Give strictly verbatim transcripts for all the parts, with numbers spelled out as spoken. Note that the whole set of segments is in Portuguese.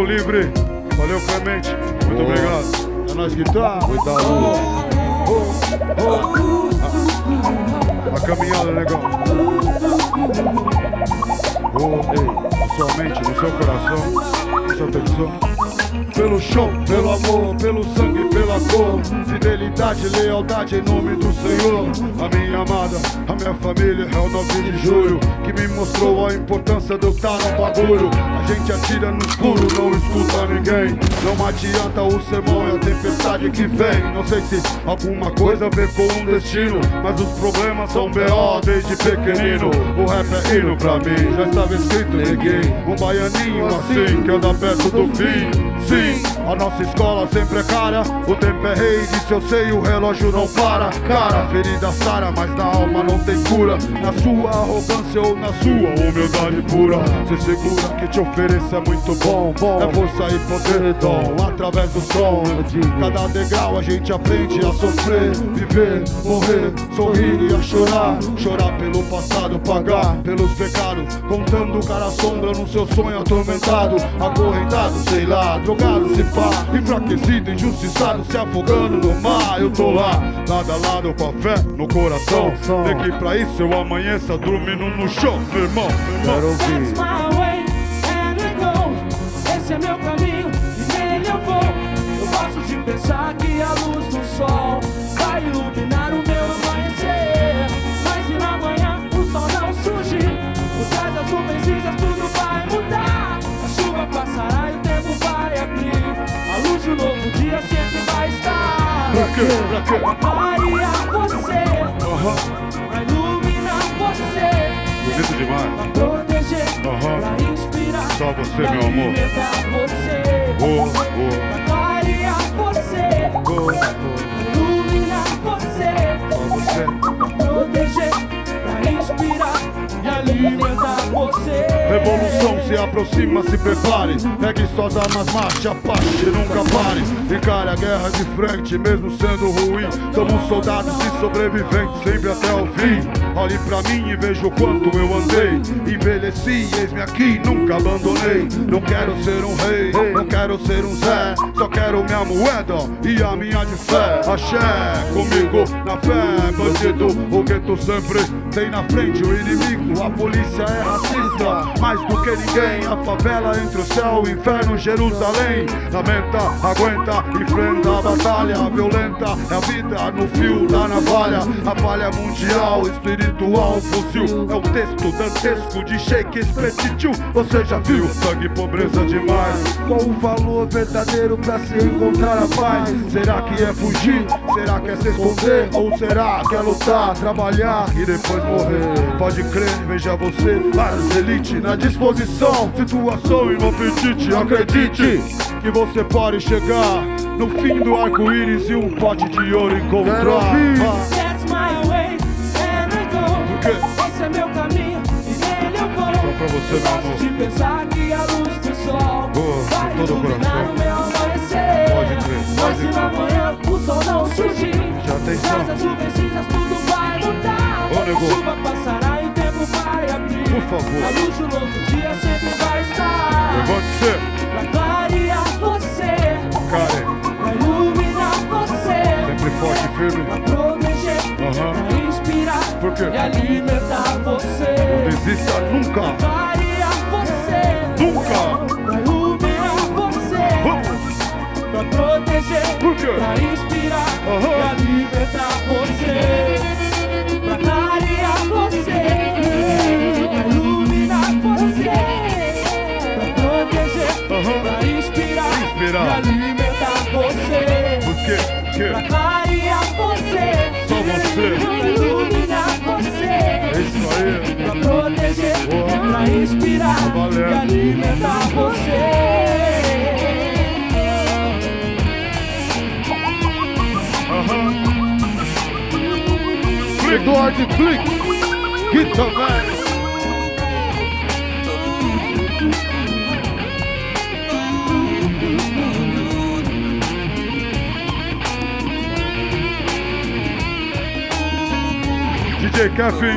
Valeu, Livre. Valeu, Clemente. Muito oh. obrigado. É nóis que tá. Cuidado. Oh, oh. A, a caminhada legal. Oh, ei, na sua mente, no seu coração. Presta atenção. Pelo show, pelo amor, pelo sangue, pela cor, fidelidade, lealdade em nome do Senhor. A minha amada, a minha família é o nove de julho, que me mostrou a importância de eu estar no bagulho. A gente atira no escuro, não escuta ninguém. Não adianta o sermão, é a tempestade que vem. Não sei se alguma coisa a ver com um destino, mas os problemas são B O desde pequenino. O rap é hino pra mim, já estava escrito, neguei. Um baianinho assim, que anda perto do fim. Sim, a nossa escola sempre é cara. O tempo é rei, disse eu sei, o relógio não para. Cara, ferida sara, mas na alma não tem cura. Na sua arrogância ou na sua humildade pura. Se segura que te ofereço é muito bom, bom. É força e poder, dom, através do som. Cada degrau a gente aprende a sofrer, viver, morrer, sorrir e a chorar. Chorar pelo passado, pagar pelos pecados, contando cara sombra no seu sonho atormentado. Acorrentado, sei lá, drogado, se pá, enfraquecido, injustiçado, se afogando no mar. Eu tô lá, lado a lado com a fé no coração. Vem que pra isso eu amanheça dormindo no chão, meu irmão, meu irmão. That's my way, and I go. Esse é meu caminho e nele eu vou. Eu gosto de pensar que a luz do sol vai iluminar o meu amanhecer. Mas se na manhã o sol não surgir, por trás das nuvens cinzas tudo vai mudar. A chuva passará e o tempo vai abrir. A luz do novo dia sempre vai estar. Pra quê? Pra quê? Pra clarear você, Aham. pra iluminar você, Bonito demais. pra proteger, Aham. pra inspirar. Só você, pra meu amor. alimentar você, Oh, oh, pra clarear você, oh, oh. pra iluminar você, Só você. pra proteger, pra inspirar e alimentar você. Revolução se aproxima, se prepare. Pegue suas armas, marche, apache, nunca pare. Encare a guerra de frente, mesmo sendo ruim. Somos soldados e sobreviventes, sempre até o fim. Olhe pra mim e veja o quanto eu andei. Envelheci, eis-me aqui, nunca abandonei. Não quero ser um rei, não quero ser um Zé. Só quero minha moeda e a minha de fé. Axé, comigo, na fé, bandido. O gueto sempre tem na frente o inimigo. A polícia é racista, mais do que ninguém. A favela entre o céu e o inferno, Jerusalém. Lamenta, aguenta, enfrenta a batalha violenta. É a vida no fio da navalha. A falha mundial, espiritual, fuzil. É o texto dantesco de Shakespeare. Você já viu? Sangue e pobreza demais. Qual o valor verdadeiro pra se encontrar a paz? Será que é fugir? Será que é se esconder? Ou será que é lutar, trabalhar e depois morrer? Pode crer, veja você, várias elite na disposição. Situação e no apetite, acredite que você pode chegar no fim do arco-íris e um pote de ouro encontrar. That's my way, and I go. Por quê? Esse é meu caminho e nele eu vou. Só pra você, Eu meu gosto amor. de pensar que a luz do sol Boa, vai com todo o iluminar coração. o meu amanhecer. Pode crer, Mas pode se crer. na manhã o sol não surgir, Já atenção. essas nuvens cinzas tudo vai mudar. Ô, nego. A chuva passará e o tempo vai abrir. Por favor. A luz do novo dia sempre vai estar. Levante-se, Pra clarear você, Karen. pra iluminar você, Sempre forte e firme. pra proteger, Aham. pra inspirar Por quê? e alimentar você. Não desista nunca. Clarear você, Nunca. pra iluminar você, Vamos. pra proteger, Por quê? pra inspirar Aham. e alimentar você. Pra clarear você, pra iluminar você, pra proteger, Aham. pra inspirar, Inspirar. e alimentar você. Por quê? Por quê? Pra clarear você, Só você. pra iluminar É você, isso aí. pra proteger, Boa. pra inspirar Tá valendo. e alimentar você. Aham. Eduardo Click, Guitar Man. D J Kevin,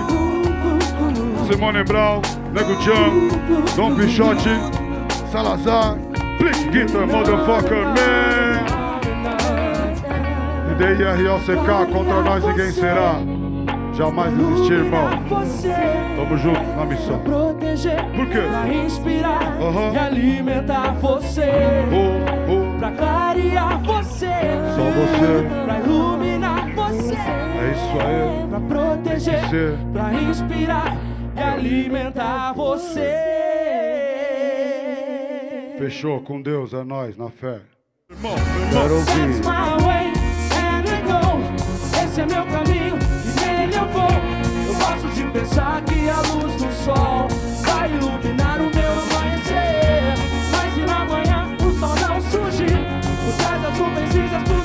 Simone Brown, Nego Jan, Dom Pichote, Salazar, Blick Guitar, motherfucker, man. E D I R O C K, contra nós ninguém será. Jamais desistir, irmão. Tamo junto na missão. Por quê? Pra inspirar Uhum. e alimentar você. Oh, oh. Pra clarear você. Só você. Pra iluminar você. É isso aí. Pra proteger, ser. pra inspirar e alimentar você. Fechou com Deus, é nóis, na fé. Irmão, Quero That's ouvir. my way, and I go. Esse é meu caminho e nele eu vou. Eu gosto de pensar que a luz do sol vai iluminar o meu amanhecer. Mas se na manhã o sol não surgir, por trás das nuvens cinzas tudo